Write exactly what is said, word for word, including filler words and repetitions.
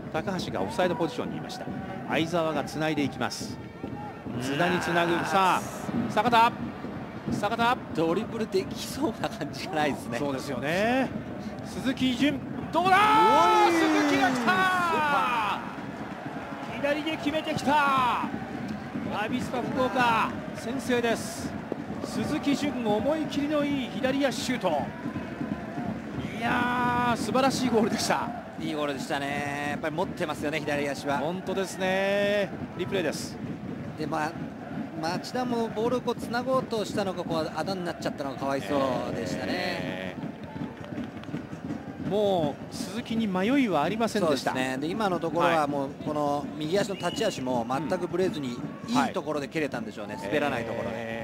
高橋がオフサイドポジションにいました。相澤がつないでいきます。津田につなぐ。さあ坂田坂田ドリブルできそうな感じがないですね。 そうですよね。鈴木純どうだ。鈴木が来た。左で決めてきた。アビスパ福岡先制です。鈴木純思い切りのいい左足シュート。いやー素晴らしいゴールでした。 いいゴールでしたね。やっぱり持ってますよね、左足は。 本当ですね。リプレイです。 で、まあ、町田もボールをこうつなごうとしたのがこうあだになっちゃったのがかわいそうでしたね。えー、もう鈴木に迷いはありませんでした。 そうですね。で今のところはもうこの右足の立ち足も全くぶれずにいいところで蹴れたんでしょうね、はい、滑らないところで。